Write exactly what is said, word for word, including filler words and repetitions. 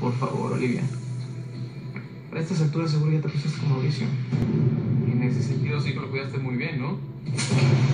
Por favor, Olivia. A estas alturas seguro ya te pusiste como Mauricio. En ese sentido sí que lo cuidaste muy bien, ¿no?